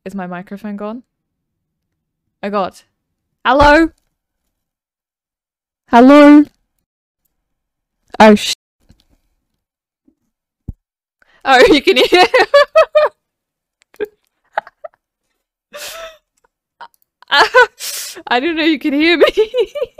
Is my microphone gone? Oh god. Hello? Hello? Oh sh. Oh, you can hear. I didn't know you could hear me.